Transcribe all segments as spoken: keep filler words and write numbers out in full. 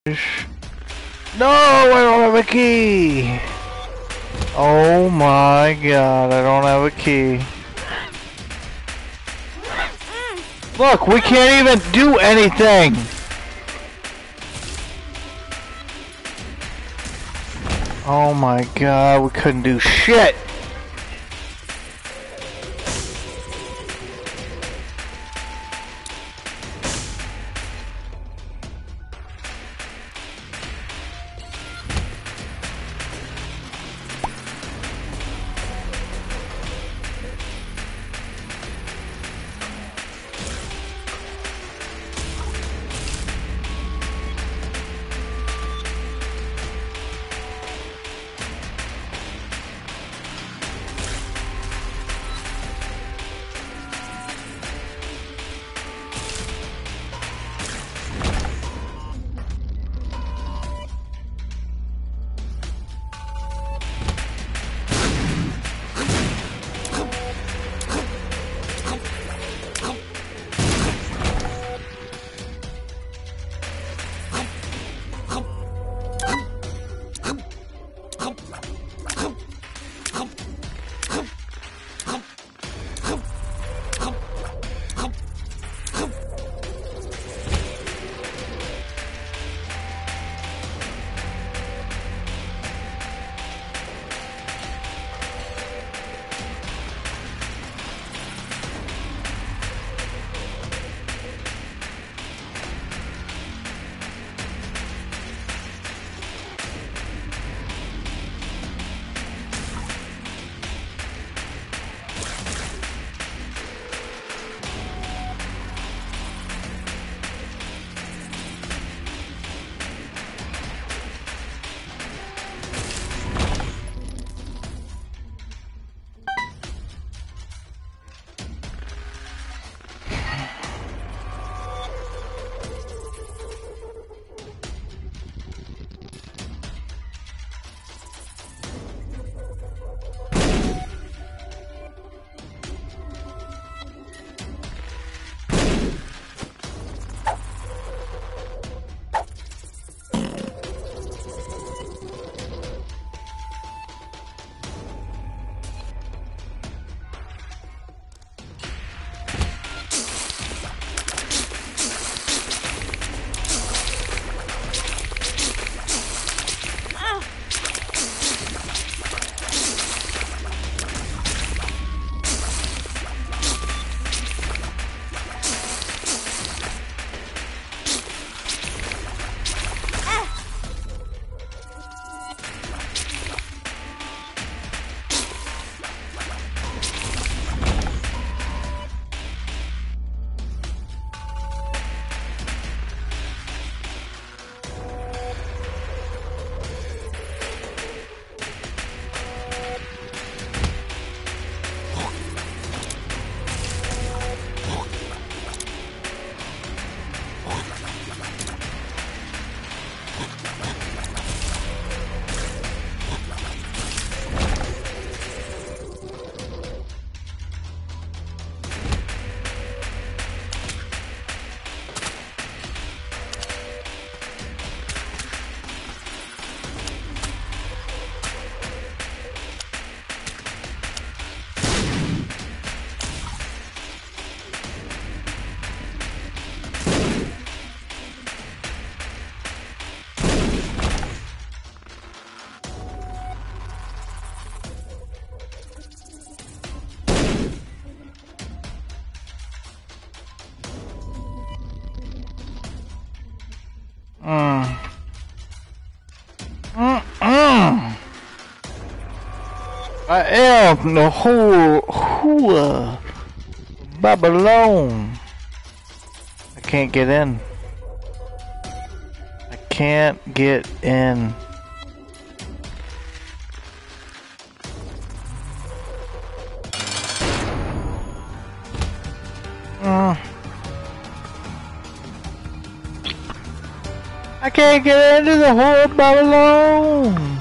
No, I don't have a key. Oh my god, I don't have a key. Look, we can't even do anything. Oh my god, we couldn't do shit. Mm. Mm-mm. I am the whole whole Babylon. I can't get in. I can't get in. Mm. I can't get into the whole Babylon.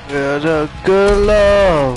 With a good love.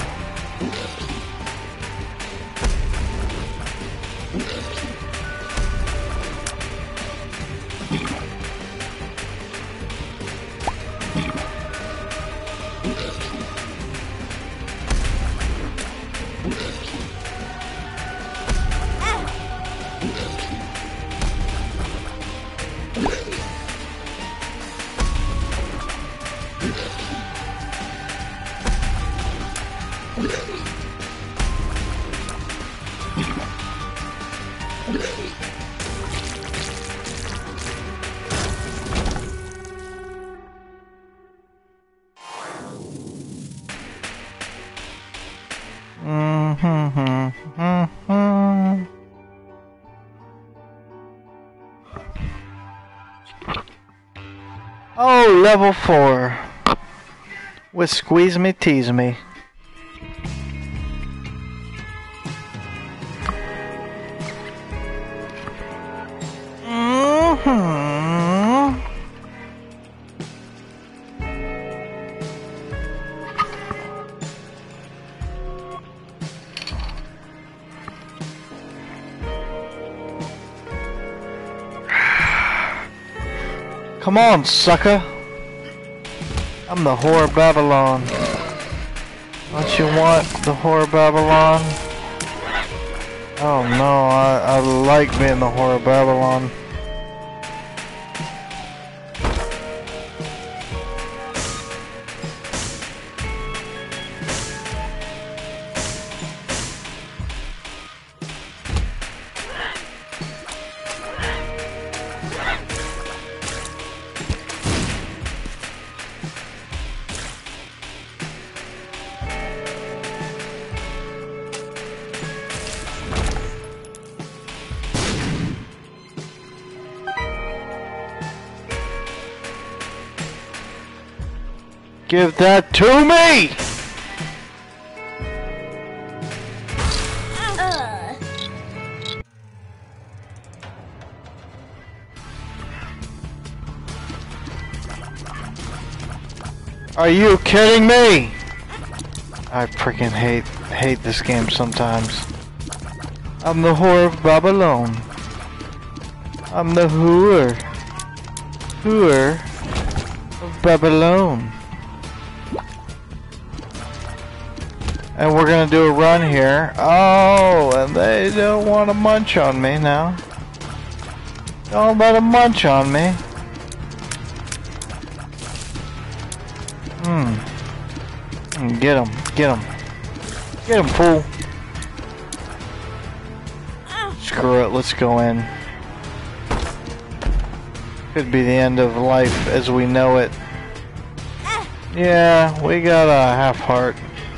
Oh, level four. With Squeeze Me, Tease Me. Mm-hmm. Come on, sucker. I'm the whore of Babylon. Don't you want the whore of Babylon? Oh no, I, I like being the whore of Babylon. Give that to me! Uh. Are you kidding me? I freaking hate hate this game sometimes. I'm the whore of Babylon. I'm the whore. Whore of Babylon. And we're gonna do a run here. Oh, and they don't want to munch on me now. Don't let them munch on me. Hmm. Get him. Get him. Get him, fool. Screw it. Let's go in. Could be the end of life as we know it. Yeah, we got a half heart.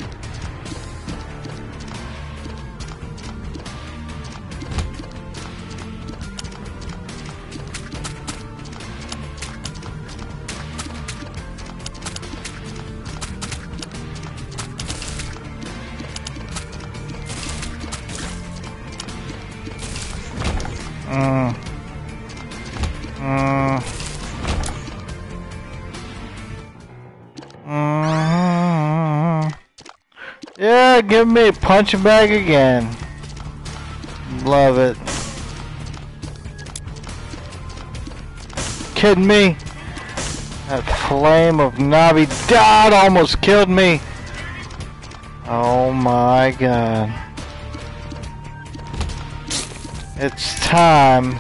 Mm. Mm. Mm. Yeah, give me a punching bag again. Love it. Kidding me? That flame of Navi Dad almost killed me. Oh my god. It's time.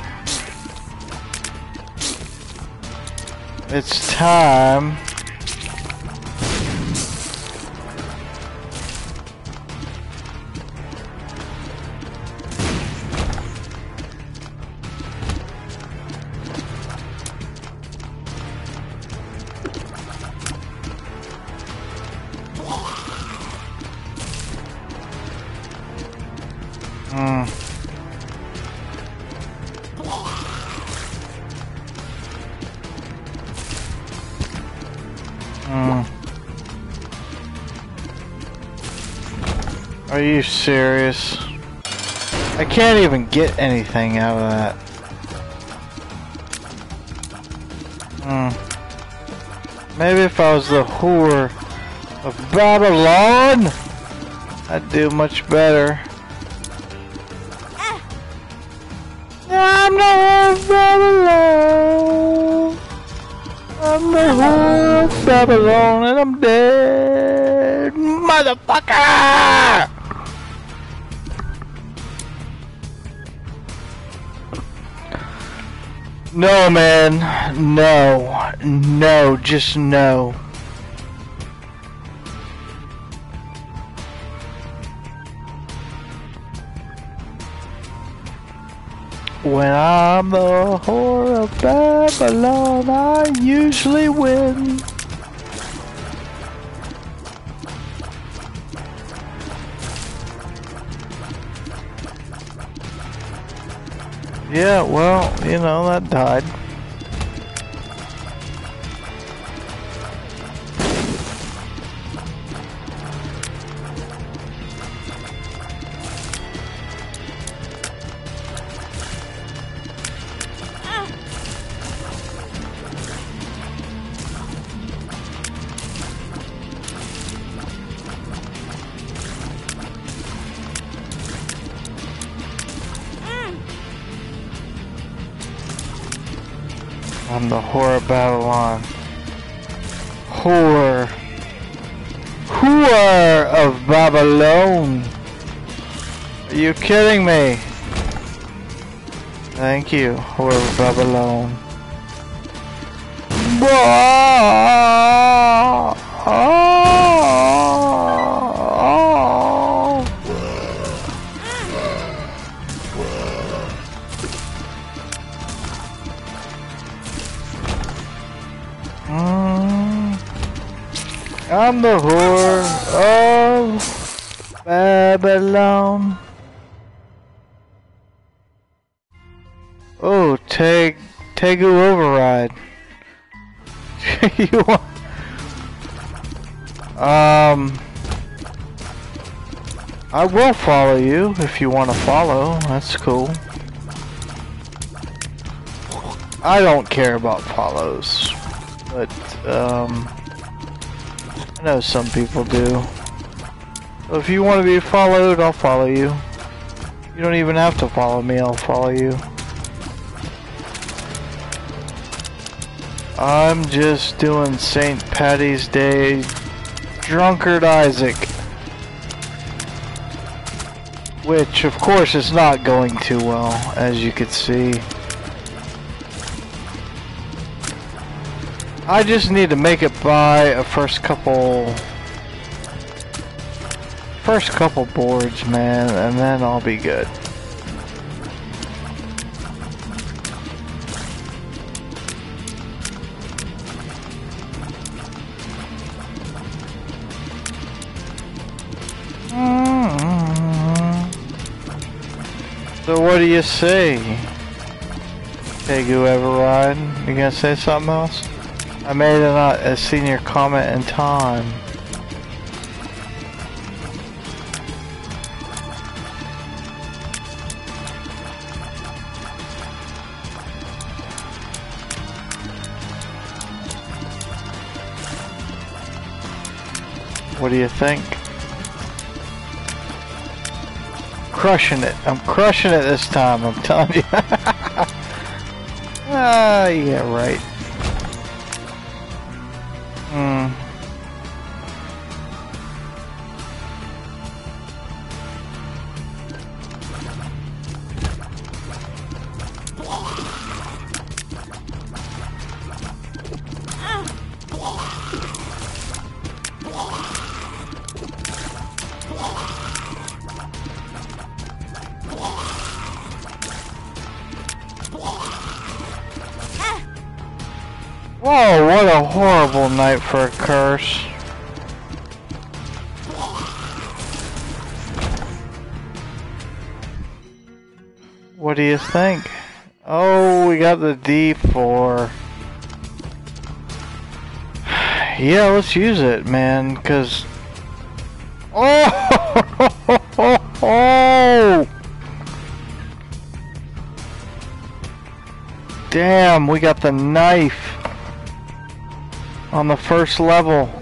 It's time. Mm. Mm. Are you serious? I can't even get anything out of that. Mm. Maybe if I was the whore of Babylon. I'd do much better. I'm the whore of Babylon. I'm the whore of Babylon, and I'm dead, motherfucker. No, man. No. No. Just no. When I'm the whore of Babylon, I usually win. Yeah, well, you know, that died. I'm the whore of Babylon. Whore. Whore of Babylon. Are you kidding me? Thank you, whore of Babylon. Whoa! Oh! I'm the whore of Babylon. Oh, Tag Tegu override. You want? Um, I will follow you if you want to follow. That's cool. I don't care about follows, but um. I know some people do. So if you want to be followed, I'll follow you. You don't even have to follow me, I'll follow you. I'm just doing Saint Patty's Day Drunkard Isaac. Which, of course, is not going too well, as you can see. I just need to make it by a first couple first couple boards, man, and then I'll be good. Mm-hmm. So what do you say? Tegu Everride? You gonna say something else? I made a, a senior comment in time. What do you think? Crushing it. I'm crushing it this time, I'm telling you. Ah, yeah, right. Hmm. Whoa, what a horrible night for a curse. What do you think? Oh, we got the D four. Yeah, let's use it, man, because... Oh! Damn, we got the knife on the first level.